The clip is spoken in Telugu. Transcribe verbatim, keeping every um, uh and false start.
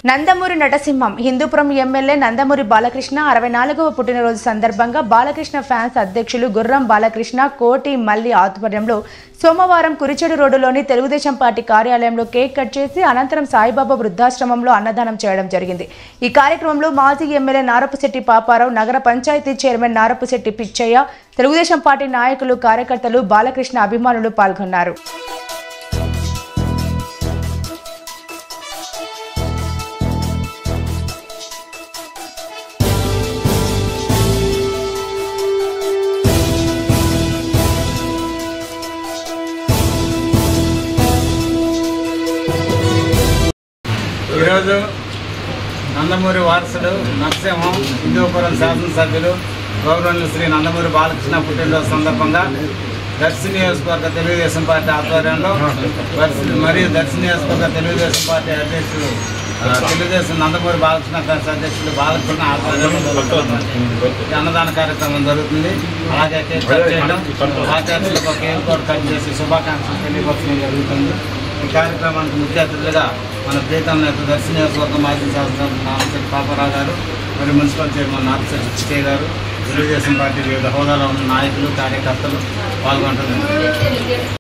నందమూరి నటసింహం హిందూపురం ఎమ్మెల్యే నందమూరి బాలకృష్ణ అరవై నాలుగవ పుట్టినరోజు సందర్భంగా బాలకృష్ణ ఫ్యాన్స్ అధ్యక్షులు గుర్రం బాలకృష్ణ కోటి మల్లి ఆధ్వర్యంలో సోమవారం కురిచెడు రోడ్డులోని తెలుగుదేశం పార్టీ కార్యాలయంలో కేక్ కట్ చేసి అనంతరం సాయిబాబా వృద్ధాశ్రమంలో అన్నదానం చేయడం జరిగింది। ఈ కార్యక్రమంలో మాజీ ఎమ్మెల్యే నారపుశెట్టి పాపారావు, నగర పంచాయతీ చైర్మన్ నారపుశెట్టి పిచ్చయ్య, తెలుగుదేశం పార్టీ నాయకులు, కార్యకర్తలు, బాలకృష్ణ అభిమానులు పాల్గొన్నారు। ఈరోజు నందమూరి వారసుడు నరసింహం హిందూపురం శాసనసభ్యులు గౌరవనీయులు శ్రీ నందమూరి బాలకృష్ణ పుట్టినరోజు సందర్భంగా దర్శి నియోజకవర్గ తెలుగుదేశం పార్టీ ఆధ్వర్యంలో మరియు దర్శి నియోజకవర్గ తెలుగుదేశం పార్టీ అధ్యక్షులు తెలుగుదేశం నందమూరి బాలకృష్ణ ఫ్యాన్స్ అధ్యక్షులు బాలకృష్ణ ఆధ్వర్యంలో అన్నదాన కార్యక్రమం జరుగుతుంది। అలాగే కేక్ కట్ చేయడం, ఆచార్యులకు కేక్ కూడా కట్ చేసి శుభాకాంక్షలు తెలియపరచడం జరుగుతుంది। ఈ కార్యక్రమానికి ముఖ్య అతిథులుగా మన ప్రీతం నేత దర్శి నియోజకవర్గ మాజీ శాసనసభ్యులు నారపుశెట్టి పాపారావు గారు, మరియు మున్సిపల్ చైర్మన్ నారపుశెట్టి పిచ్చయ్య గారు, తెలుగుదేశం పార్టీ వివిధ హోదాలో ఉన్న నాయకులు, కార్యకర్తలు పాల్గొంటున్నారు।